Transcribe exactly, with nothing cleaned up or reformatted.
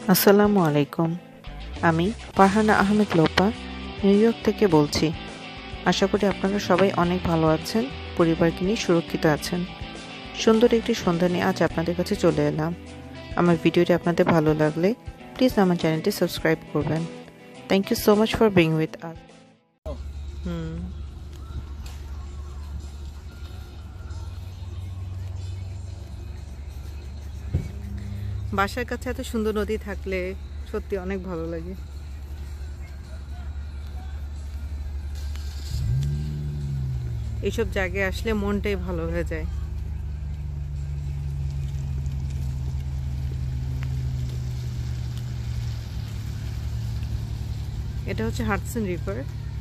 আসসালামু আলাইকুম। আমি ফারহানা আহমেদ লোপা নিউ ইয়র্ক থেকে বলছি। আশা করি আপনারা সবাই অনেক ভালো আছেন, পরিবারকে নিয়ে সুরক্ষিত আছেন। সুন্দর একটি সন্ধ্যা নিয়ে আজ আপনাদের কাছে চলে এলাম। আমার ভিডিওটি আপনাদের ভালো লাগলে প্লিজ আমার চ্যানেলটি সাবস্ক্রাইব করবেন। Thank you so much for being with us. হুম বাসার কাছে এত সুন্দর নদী থাকলে সত্যি অনেক ভালো লাগে। এইসব জায়গায় আসলে মনটাই ভালো হয়ে যায়। এটা হচ্ছে হাডসন রিভার।